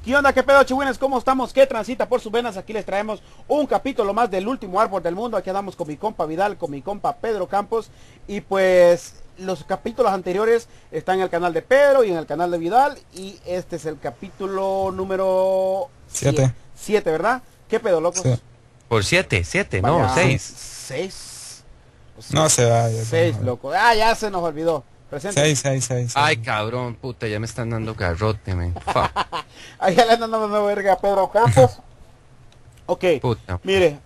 ¿Qué onda? ¿Qué pedo, chihuines? ¿Cómo estamos? ¿Qué transita por sus venas? Aquí les traemos un capítulo más del último árbol del mundo. Aquí andamos con mi compa Vidal, con mi compa Pedro Campos. Y pues los capítulos anteriores están en el canal de Pedro y en el canal de Vidal. Y este es el capítulo número 7, ¿verdad? ¿Qué pedo, locos? Sí. Por 7, no, Vaya, 6. 6. No se va. 6, loco. Ah, ya se nos olvidó. Presente. 6. Ay, cabrón, puta, ya me están dando garrote, man. Fuck, Ahí ya le andan dando verga a Pedro Campos. Ok, puta. mire,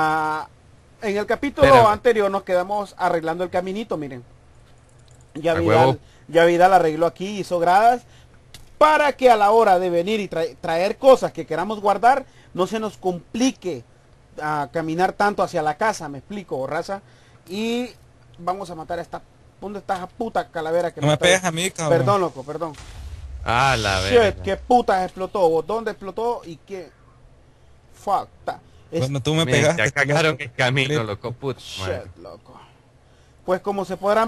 en el capítulo Espérame. anterior nos quedamos arreglando el caminito, miren. Ya A huevo. Vidal arregló aquí, hizo gradas, para que a la hora de venir y traer cosas que queramos guardar, no se nos complique caminar tanto hacia la casa, me explico, raza. Y vamos a matar a esta... ¿Dónde está esa puta calavera que No me está pegas ahí? a mí, cabrón. Perdón, loco, perdón. Ah, la Shit, verga. qué putas explotó, vos, ¿dónde explotó y qué? Fuck, Bueno, tú me Man, pegaste. ya cagaron el camino, Flip. loco, puta. madre. Shit, loco. Pues como se podrán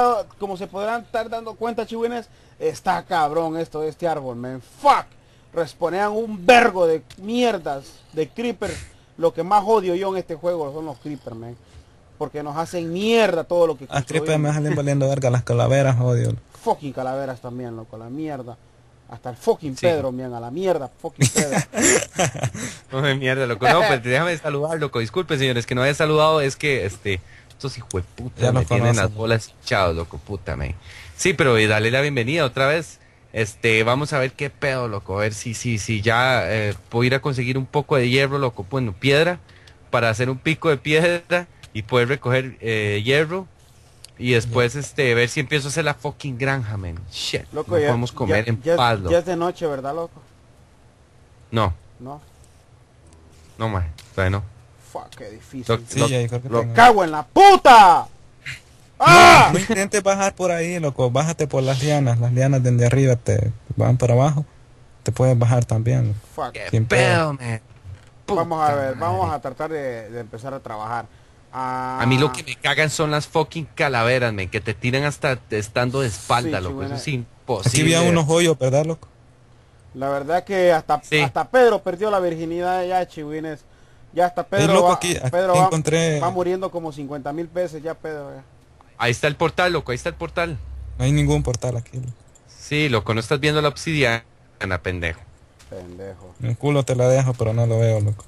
estar dando cuenta, chihuines, está cabrón esto de este árbol, man. Fuck. Responean un vergo de mierdas, de creepers. Lo que más odio yo en este juego son los creepers, man. Porque nos hacen mierda todo lo que A Creeper construimos. me salen valiendo verga las calaveras, odio. Fucking calaveras también, loco, a la mierda. Hasta el fucking Sí. Pedro, man, a la mierda, fucking Pedro. No de mierda, loco. No, pues déjame saludar, loco. Disculpe, señores, que no haya saludado. Es que, estos hijos de puta Ya me los tienen conocen. las bolas hinchados, loco, puta, man. Sí, pero dale la bienvenida otra vez. Vamos a ver qué pedo, loco. A ver si ya puedo ir a conseguir un poco de hierro, loco. Bueno, piedra, para hacer un pico de piedra y poder recoger hierro. Y después, ver si empiezo a hacer la fucking granja, man. Shit, Loco, no ya, podemos comer ya- en ya- paz, loco. ya es de noche, ¿verdad, loco? No, No. man, todavía no. Fuck, qué difícil. Lo- Sí, Lo- ahí creo que lo tengo. ¡Cago en la puta! ¡Ah! No intentes bajar por ahí, loco. Bájate por las lianas. Las lianas desde arriba te van para abajo. Te puedes bajar también. Fuck. ¿Qué Sin pedo, man? Vamos a Puta ver, vamos madre. a tratar de empezar a trabajar. A mí lo que me cagan son las fucking calaveras, men, que te tiran hasta estando de espalda, Sí, loco. chingona. Eso es imposible. Aquí había unos hoyos, ¿verdad, loco? La verdad que hasta Sí. Pedro perdió la virginidad ya, chihuines. Ya hasta Pedro, loco, va, aquí Pedro va, encontré- va muriendo como 50,000 veces ya, Pedro. Ya. Ahí está el portal, loco, ahí está el portal. No hay ningún portal aquí, loco. Sí, loco, no estás viendo la obsidiana, pendejo. Pendejo. Mi culo te la dejo, pero no lo veo, loco.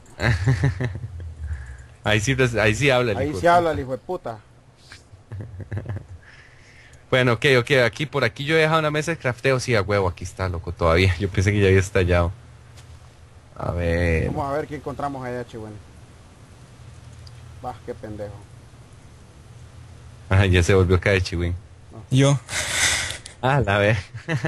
Ahí sí habla el Ahí hijo de se habla puta. el hijo de puta. Bueno, ok, aquí, por aquí yo he dejado una mesa de crafteo, sí, a huevo, aquí está, loco, todavía. Yo pensé que ya había estallado. A ver. Vamos a ver qué encontramos allá, chihuines. Bah, qué pendejo. Ajá, ya se volvió a caer, chihuín. Yo. Ah, la ver.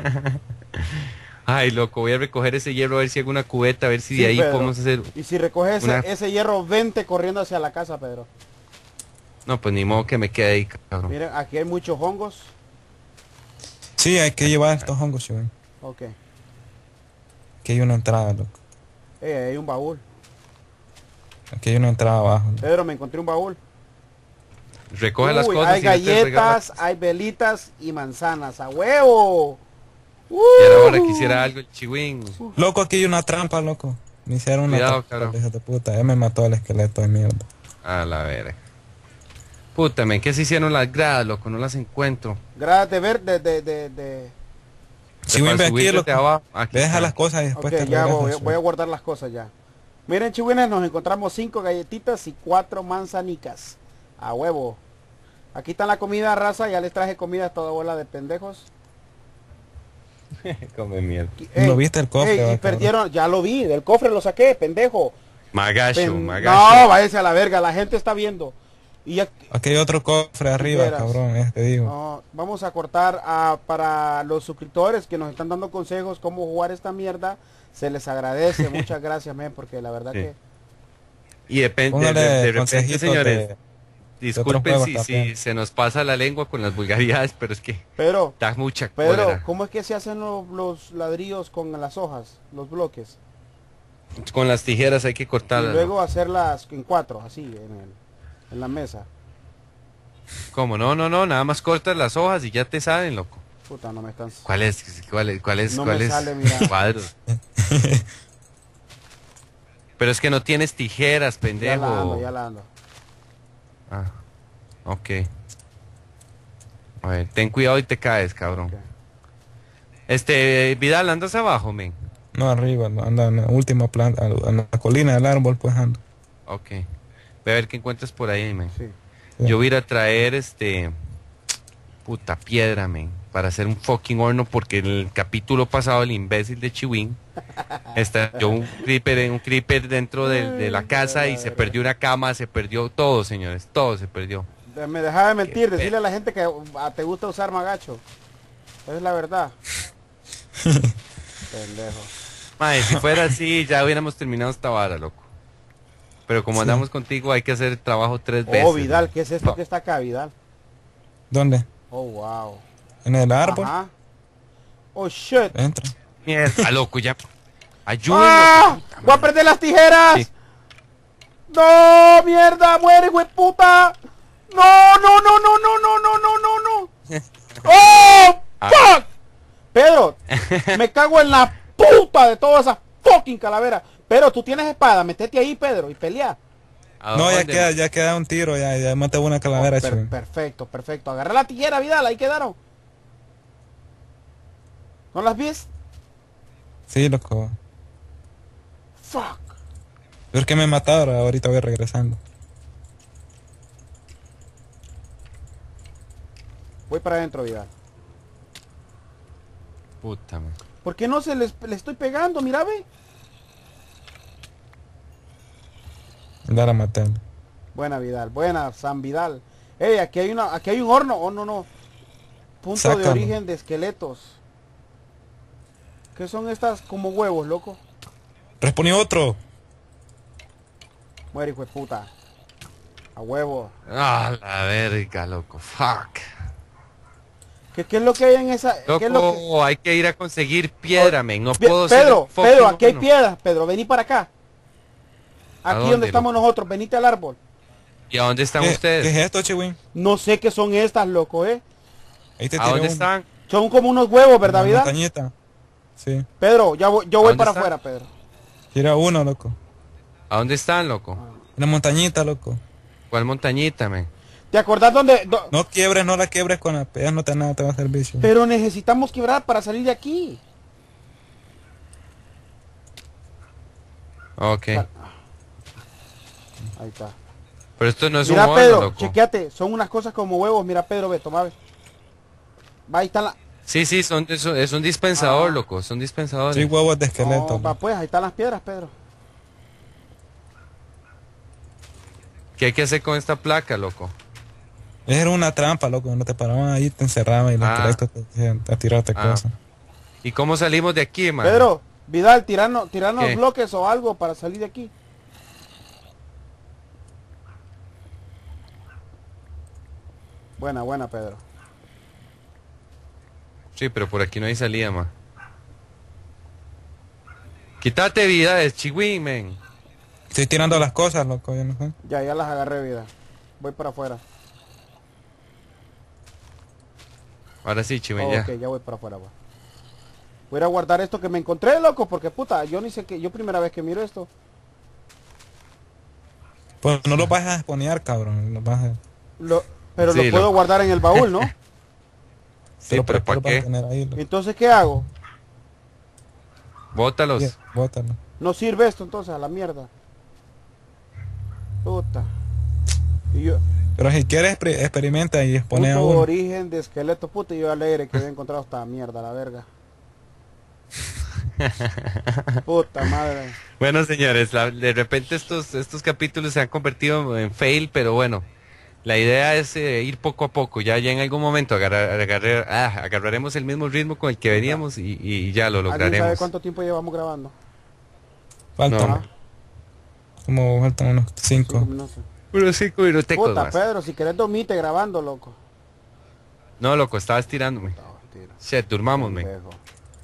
Ay, loco, voy a recoger ese hierro a ver si hago una cubeta, a ver si Sí, de ahí Pedro. podemos hacer... Y si recoges Una- ese hierro, vente corriendo hacia la casa, Pedro. No, pues ni modo que me quede ahí, cabrón. Miren, aquí hay muchos hongos. Sí, hay que llevar estos hongos, chivo. Ok. Aquí hay una entrada, loco. Hay un baúl. Aquí hay una entrada abajo. Pedro, me encontré un baúl. Recoge las Uy, cosas hay y vete a regar galletas, hay velitas y manzanas. ¡A huevo! Y ahora quisiera algo el chihuín. Loco, aquí hay una trampa, loco. Me hicieron una Cuidado, trampa, cabrón. hijo de puta. Ya me mató el esqueleto de mierda. A la verga. Puta, men, ¿qué se hicieron las gradas, loco? No las encuentro. Gradas de verde, de... Si ven Para aquí, subir loco. desde abajo, aquí Deja está. las cosas y después Ok, te ya regresas, voy, chivo. voy a guardar las cosas ya. Miren, chihuines, nos encontramos 5 galletitas y 4 manzanicas. A huevo. Aquí está la comida, raza. Ya les traje comida a toda bola de pendejos. Come mierda. ¿Lo viste el cofre, y va, cabrón? perdieron, ya lo vi, del cofre lo saqué, pendejo. Magacho, No, magacho. váyase a la verga, la gente está viendo. Y ya, Aquí hay otro cofre arriba, Veras. cabrón, te digo. no, vamos a cortar para los suscriptores que nos están dando consejos cómo jugar esta mierda. Se les agradece, muchas gracias, men, porque la verdad Sí. que... Y depende, Póngale de repente, consejitos señores, de disculpen otros juegos si también. se nos pasa la lengua con las vulgaridades, pero es que Pero, da mucha Pedro, cólera. ¿cómo es que se hacen los ladrillos con las hojas, los bloques? Con las tijeras hay que Y cortarlas. luego hacerlas en 4, así, en la mesa. ¿Cómo? No, nada más cortas las hojas y ya te salen, loco. Puta, no me están... ¿Cuál es No me sale, mira. cuadros? Pero es que no tienes tijeras, Ya pendejo. la ando, ya la ando. Ah, ok. A ver, ten cuidado y te caes, cabrón. Ok. Vidal, ¿andas abajo, men? No, arriba, no, anda en la última planta, en la colina del árbol, pues ando. Ok. Ve a ver qué encuentras por ahí, men. Sí. Sí. Yo voy a ir a traer puta piedra, men, para hacer un fucking horno porque en el capítulo pasado el imbécil de Chiwin estalló un creeper dentro de la casa y se perdió una cama, se perdió todo, señores, todo se perdió. Me dejaba de mentir, Qué decirle a la gente que te gusta usar magacho. Esa es la verdad. Pendejo. Mae, si fuera así ya hubiéramos terminado esta vara, loco. Pero como Sí. andamos contigo hay que hacer el trabajo 3 veces. Oh, Vidal, man. ¿qué es esto No. que está acá, Vidal? ¿Dónde? Oh, wow. En el árbol. Ajá. Oh, shit. Entra. Mierda, loco, ya. Ayúdenlo. ¡Ah! ¡Voy a perder las tijeras! Sí. ¡No, mierda! ¡Muere, güey, puta! ¡No, no, no, no, no, no, no, no, no, no! ¡Oh, fuck! Pedro, me cago en la puta de todas esas fucking calaveras. Pero tú tienes espada, metete ahí, Pedro, y pelea. ¿A No, dónde? ya queda un tiro, ya maté una calavera, Oh, Chiwin. perfecto, perfecto. Agarra la tijera, Vidal, ahí quedaron. ¿No las ves? Sí, loco. Fuck. Pero es que me mataron, ahorita voy regresando. Voy para adentro, Vidal. Puta, man. ¿Por qué no le estoy pegando? Mira, ve. Ya la maté. Buena, Vidal. Buena, San Vidal. Ey, aquí hay un horno. Oh, no, no. Punto de Sácalo. origen de esqueletos. ¿Qué son estas como huevos, loco? Responí otro. Muere, hijo de puta. A huevo. Ah, la verga, loco. Fuck. ¿Qué es lo que hay en esa? ¿Qué es lo que... Loco, hay que ir a conseguir piedra, men. No Pe- puedo ser Pedro, el fucking Pedro, aquí hay horno. piedras, Pedro, vení para acá. ¿A Aquí dónde, donde estamos loco? nosotros, venite al árbol. ¿Y a dónde están ¿Qué ustedes? es esto, Chiwin? No sé qué son estas, loco, Ahí te ¿A tiré dónde uno. están? Son como unos huevos, ¿verdad, Una Vidal? montañita. Sí. Pedro, yo voy dónde para está? afuera, Pedro. Tira uno, loco. ¿A dónde están, loco? Una montañita, loco. ¿Cuál montañita, men? ¿Te acordás dónde? No la quiebres con la pega, no te nada te va a servir. Chiwin. Pero necesitamos quebrar para salir de aquí. Ok. Ahí está. Pero esto no es Mira, un horno, Pedro, loco. chequeate. Son unas cosas como huevos. Mira, Pedro, ve, toma, ve. Va, ahí están las... Sí, sí, es un dispensador, Ah. loco. Son dispensadores. Sí, huevos de esqueleto. No, va, loco. pues, ahí están las piedras, Pedro. ¿Qué hay que hacer con esta placa, loco? Era una trampa, loco. No te paraban ahí, te encerraban y los Ah. esqueletos te hacían a tirarte Ah. cosas. ¿Y cómo salimos de aquí, man? Pedro, Vidal, tiranos ¿Qué? bloques o algo para salir de aquí. Buena, buena, Pedro. Sí, pero por aquí no hay salida, man. Quítate vida, es chihuín, men. Estoy tirando las cosas, loco. Yo no sé. Ya las agarré, vida. Voy para afuera. Ahora sí, chihuín, Ok, ya. ya voy para afuera, va. Voy a ir a guardar esto que me encontré, loco, porque puta, yo ni sé que, yo primera vez que miro esto. Pues no lo vas a exponer, cabrón. Lo vas a... Pero Sí, lo puedo loco. guardar en el baúl, ¿no? Sí, pero ¿por ¿para lo vas a qué? tener ahí, loco? Entonces, ¿qué hago? Bótalos. Sí, bótalo. No sirve esto entonces, a la mierda. Puta. Y yo, Pero si quieres, experimenta y expone a puto uno. origen de esqueleto, puta, y yo alegre que había encontrado esta mierda, la verga. Puta madre. Bueno, señores, de repente estos capítulos se han convertido en fail, pero bueno, la idea es ir poco a poco. Ya en algún momento agarraremos el mismo ritmo con el que veníamos y ya lo ¿Alguien sabe lograremos. cuánto tiempo llevamos grabando? Faltan No. como faltan unos 5. 5 minutos. Unos 5 minutecos Puta, más. Pedro, si querés dormirte grabando, loco. No, loco, estaba estirándome. No, mentira. Shit, durmamos, men. Pendejo.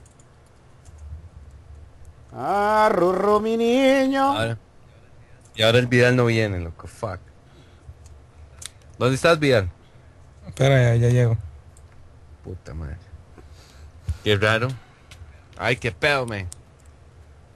Ah, Rurru, mi niño. Y ahora el Vidal no viene, loco, fuck. ¿Dónde estás, Vidal? Espera, ya llego. Puta madre. Qué raro. Ay, qué pedo, man.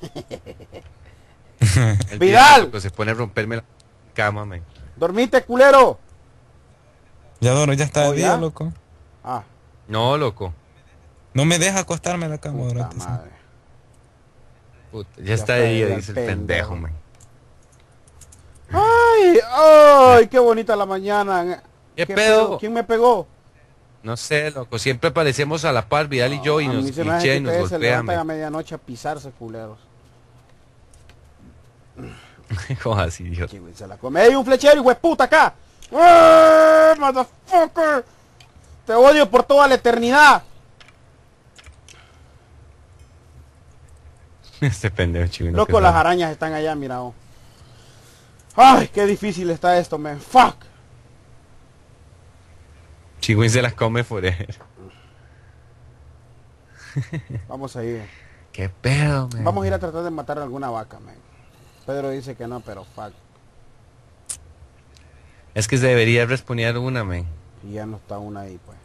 El ¡Vidal! loco, se pone a romperme la cama, man. ¡Dormite, culero! Ya Doro, ya está ¿Oh, de día, ya? loco. Ah, No, loco. No me deja acostarme en la cama puta durante esa- madre. Puta, ya está de día, dice el pendejo, man. ¡Ay! ¡Ay! ¡Qué bonita la mañana! ¿Qué pedo? ¿Quién me pegó? No sé, loco. Siempre parecemos a la par, Vidal y yo, y A nos mí se me y hace Che, que y nos ustedes se golpea, levantan a man. medianoche a pisarse, culeros. ¿Cómo así, Dios? Chihuín, se la come. ¡Ey, un flechero, hijo de puta, acá! ¡Eh, motherfucker! Te odio por toda la eternidad. Este pendejo chivino. Loco, las arañas están allá, mira. Oh. ¡Ay, qué difícil está esto, man! ¡Fuck! Chihuín se las come forever. Vamos a ir. ¿Qué pedo, man? Vamos a ir a tratar de matar a alguna vaca, man. Pedro dice que no, pero fuck. Es que se debería responder una, man. Y ya no está una ahí, pues.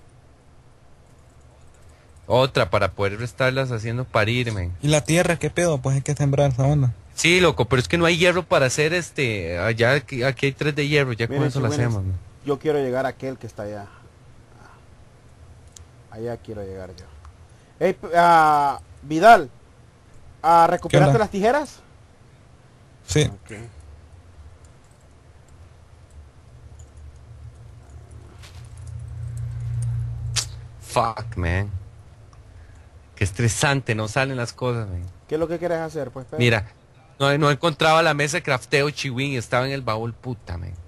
Otra para poder estarlas haciendo parir, man. ¿Y la tierra qué pedo? Pues hay que sembrar esa onda. Sí, loco, pero es que no hay hierro para hacer allá aquí hay 3 de hierro, ya con Miren, eso lo chigüenes, hacemos, man. yo quiero llegar a aquel que está allá. Allá quiero llegar yo. Hey, Vidal, ¿recuperaste onda? las tijeras? Sí. Ok. Fuck, man. Qué estresante, no salen las cosas, man. ¿Qué es lo que quieres hacer, pues, Pedro? Mira, no encontraba la mesa de crafteo Chiwin, estaba en el baúl, puta, man.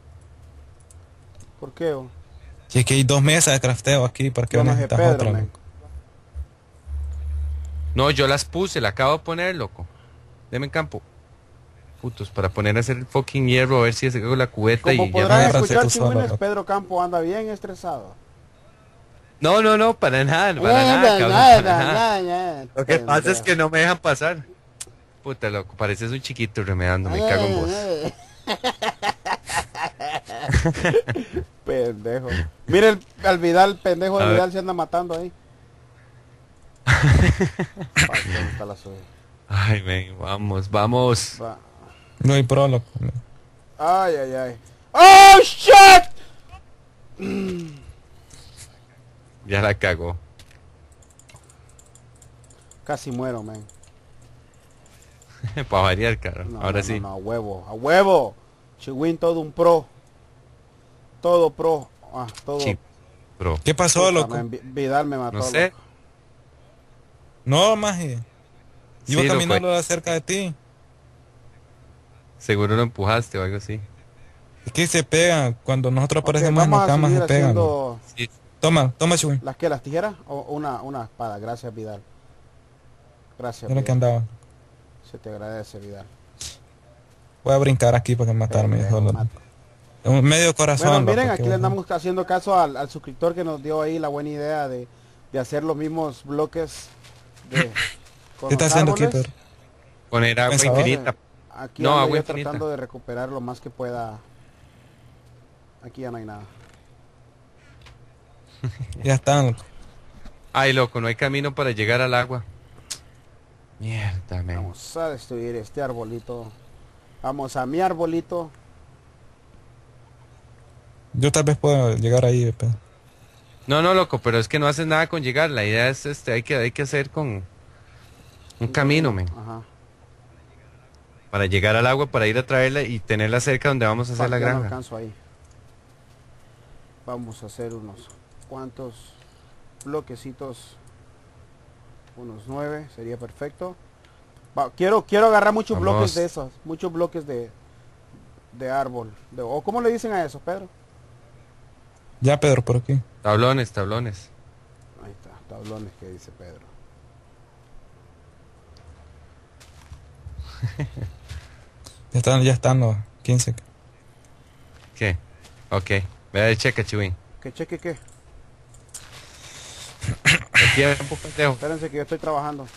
¿Por qué? Oh? Si es que hay 2 mesas de crafteo aquí, ¿para qué Yo no sé, necesitas Pedro, otra? man. loco? No, yo las puse, la acabo de poner, loco. Deme en campo. Putos, para poner a hacer el fucking hierro, a ver si saco la cubeta Como y ya podrán agárrate escuchar, tú solo, chigüines, loco. Pedro Campo anda bien estresado. No, para nada, cabrón, para nada. Lo que pasa es que no me dejan pasar. Puta, loco, pareces un chiquito remedando, me cago en vos. Pendejo. Mire al Vidal, pendejo de A ver. Vidal se anda matando ahí. Ay, ¿dónde está la suya? Ay, men, vamos. Va. No hay pro, loco. Ay, ay, ay. ¡Oh, shit! Ya la cagó. Casi muero, man. Para variar, caro. No, Ahora no, sí. No, a huevo, a huevo. Chihuín, todo un pro. Todo pro. Todo. Sí, bro. ¿Qué pasó, Puta, loco? man, Vidal me mató. No sé. loco. No, maje. Iba Sí, loco, caminando cerca de ti. seguro lo empujaste o algo así. Es que se pega. Cuando nosotros Ok, aparecemos en vamos la a cama seguir se pegan. haciendo Sí. Toma, Chuy. las tijeras o una espada. Gracias, Vidal. Gracias, Mira que Vidal. andaba. Se te agradece, Vidal. Voy a brincar aquí para que matarme. Pendejo, solo. mata. Un medio corazón. Bueno, loco, miren, que aquí le bueno. andamos haciendo caso al suscriptor que nos dio ahí la buena idea de hacer los mismos bloques de, con ¿Qué está los haciendo aquí, árboles. Pedro? Poner agua Pensador. infinita. Aquí No, ando agua yo infinita. tratando de recuperar lo más que pueda. Aquí ya no hay nada. Ya están, loco. Ay, loco, no hay camino para llegar al agua. Mierda, men. Vamos a destruir este arbolito. Vamos a mi arbolito. Yo tal vez puedo llegar ahí, Pedro. No, loco, pero es que no haces nada con llegar. La idea es hay que hacer con un camino, men. Ajá. Para llegar al agua, para ir a traerla y tenerla cerca donde vamos a hacer Fuck, la ya no granja. alcanzo ahí. Vamos a hacer unos cuantos bloquecitos. Unos 9, sería perfecto. Quiero agarrar muchos Vamos. bloques de esos. Muchos bloques de árbol. ¿O cómo le dicen a eso, Pedro? Ya, Pedro, por aquí. Tablones. Ahí está, tablones que dice Pedro. Ya están los 15. ¿Qué? Ok. Vea de checa, chihuín. ¿Qué cheque qué? El tiempo, pendejo. Espérense que yo estoy trabajando.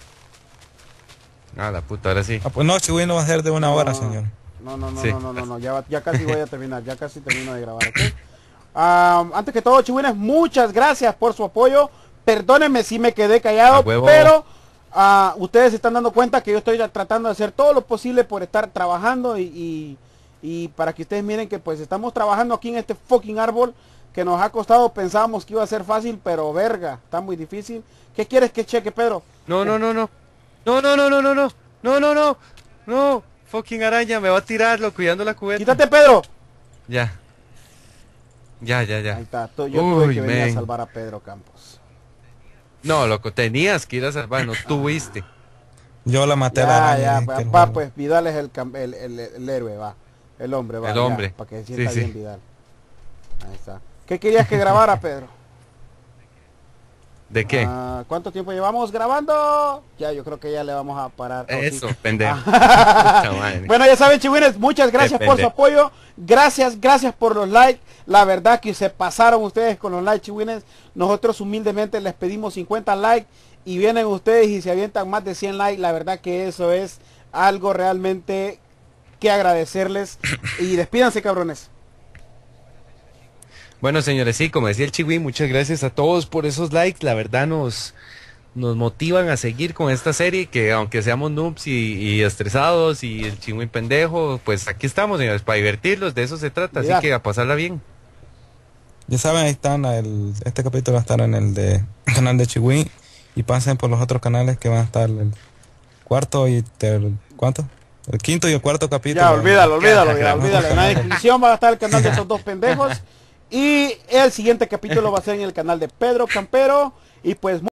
Ah, la puta, ahora sí. Ah, pues no, si no va a ser de una hora, No, señor. No, Sí. no, ya casi voy a terminar, ya casi termino de grabar, ¿ok? Antes que todo, chihuines, muchas gracias por su apoyo. Perdónenme si me quedé A callado, huevo. pero ustedes se están dando cuenta que yo estoy tratando de hacer todo lo posible por estar trabajando y para que ustedes miren que pues estamos trabajando aquí en este fucking árbol que nos ha costado, pensábamos que iba a ser fácil, pero verga, está muy difícil. ¿Qué quieres que cheque, Pedro? No, no, no, no. No, no, no, no, no, no. No, no, no. No. Fucking araña, me va a tirar, lo cuidando la cubeta. Quítate, Pedro. Ya. Ya, ya, ya. Ahí está. Yo tuve que venir a man. salvar a Pedro Campos. No, loco, tenías que ir a salvar, no tuviste. Yo la maté a la araña. Ya, que va, no- pues Vidal es el héroe, va. El hombre, va. El hombre. Para que se sienta Sí, sí. bien Vidal. Ahí está. ¿Qué querías que grabara, Pedro? ¿De qué? ¿Cuánto tiempo llevamos grabando? Ya, yo creo que ya le vamos a parar. Oh, Eso, sí. pendejo. Puta madre. Bueno, ya saben, chihuines, muchas gracias por su Depende. apoyo. Gracias por los likes. La verdad que se pasaron ustedes con los likes, chihuines. Nosotros humildemente les pedimos 50 likes y vienen ustedes y se avientan más de 100 likes. La verdad que eso es algo realmente que agradecerles. Y despídanse, cabrones. Bueno, señores, sí, como decía el Chiwi, muchas gracias a todos por esos likes. La verdad nos motivan a seguir con esta serie, que aunque seamos noobs y estresados y el Chiwi pendejo, pues aquí estamos, señores, para divertirlos, de eso se trata, Ya. así que a pasarla bien. Ya saben, ahí están, este capítulo va a estar en el canal de Chiwi. Y pasen por los otros canales que van a estar el cuarto y ¿cuánto? El quinto y el cuarto capítulo. Ya, olvídalo. Ya, En la descripción va a estar el canal de esos dos pendejos. Y el siguiente capítulo va a ser en el canal de Pedro Campero. Y pues